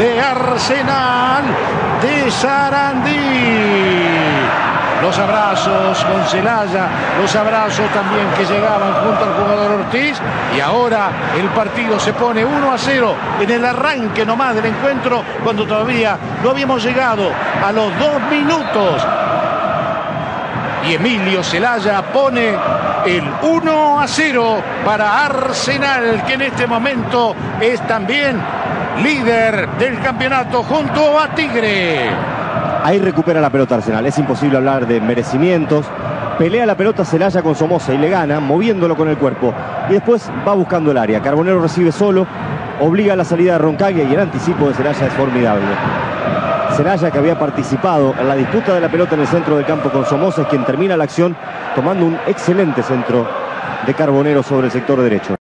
de Arsenal de Sarandí. Los abrazos con Celaya, los abrazos también que llegaban junto al jugador Ortiz. Y ahora el partido se pone 1-0 en el arranque nomás del encuentro, cuando todavía no habíamos llegado a los 2 minutos. Y Emilio Celaya pone el 1-0 para Arsenal, que en este momento es también líder del campeonato junto a Tigre. Ahí recupera la pelota Arsenal. Es imposible hablar de merecimientos. Pelea la pelota Celaya con Somoza y le gana, moviéndolo con el cuerpo. Y después va buscando el área. Carbonero recibe solo, obliga a la salida de Roncaglia y el anticipo de Celaya es formidable. Celaya, que había participado en la disputa de la pelota en el centro del campo con Somoza, es quien termina la acción tomando un excelente centro de Carbonero sobre el sector derecho.